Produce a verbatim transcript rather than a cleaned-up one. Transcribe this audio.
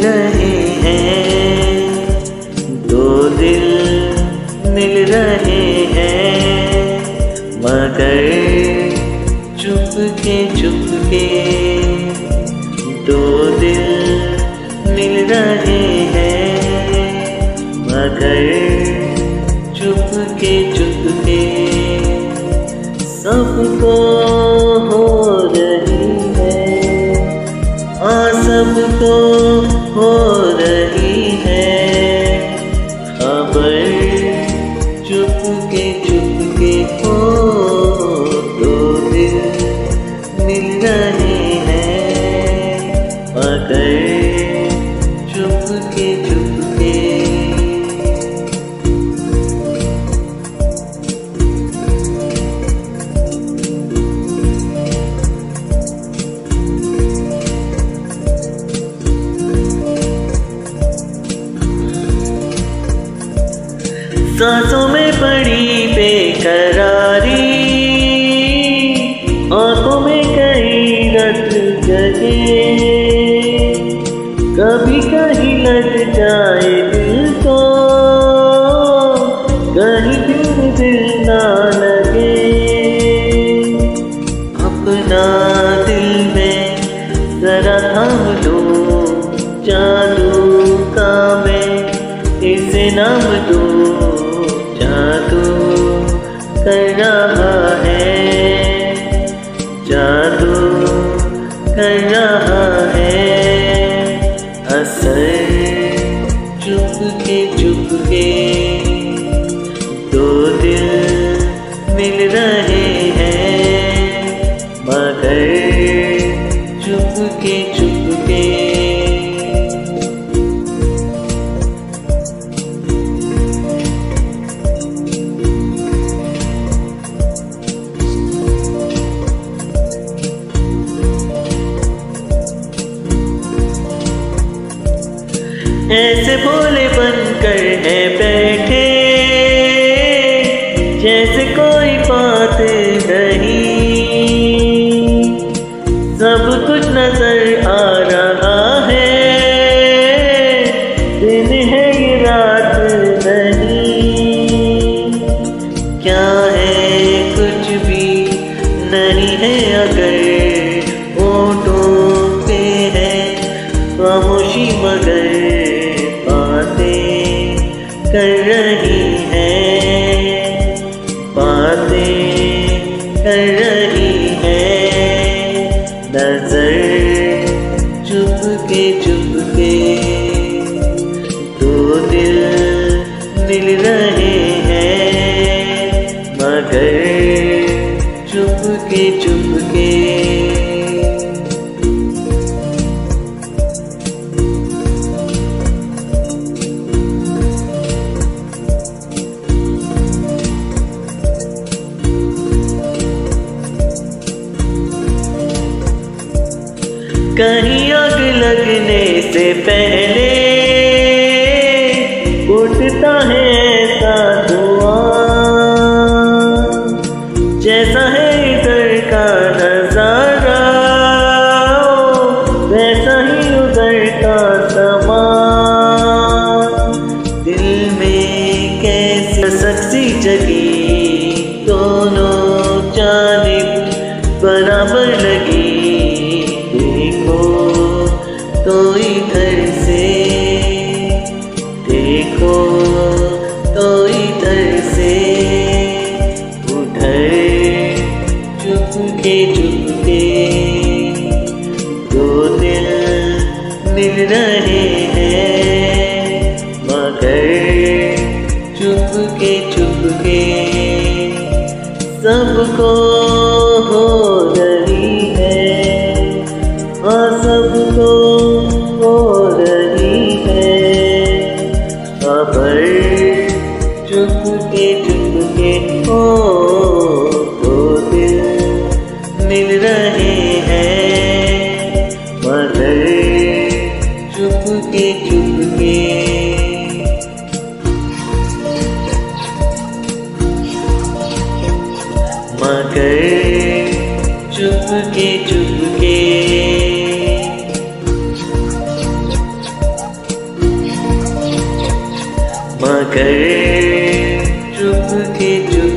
रहे हैं, दो दिल मिल रहे हैं, मगर चुपके चुपके दो दिल मिल रहे हैं, मगर चुपके चुपके सबको हो रही है, आ सबको हो रही है खबर, चुपके चुपके हो दो दिल मिल रहे हैं, मगर चुपके चुपके। सांसों में पड़ी बेकरारी, आंखों में कई रत जगे, कभी कहीं लग जाए दिल को, कहीं फिर दिल ना लगे, अपना दिल में जरा थाम लो, जादू का मैं इसे नाम दो, जादू कर रहा है, जादू कर रहा है असर, चुपके चुपके दो दिल मिल रहे हैं, मगर चुपके चुपके। ऐसे भोले बनकर है बैठे, जैसे कोई बात नहीं, सब कुछ नजर आ रहा है, दिन है ये रात नहीं, क्या है कुछ भी नहीं है अगर होठों पे है खामोशी, मगर कर रही है, बातें कर रही है नजर, चुपके चुपके दो दिल मिल रहे हैं, मगर चुपके चुपके। कहीं आग लगने से पहले उठता है ऐसा धुआं, जैसा है इधर का नजारा वैसा ही उधर का समा, दिल में कैसी शक्ति जगी, दोनों जानिब बराबर लगी, तो इधर से देखो, तो इधर से उधर, चुपके चुपके दो दिल मिल रहे हैं, मगर चुपके चुपके सबको हो रही है, हाँ सबको हो रही है खबर, चुपके चुपके हो दो दिल मिल रहे हैं, मगर चुपके चुपके। मगर चुपके चुपके कर चुप के चुप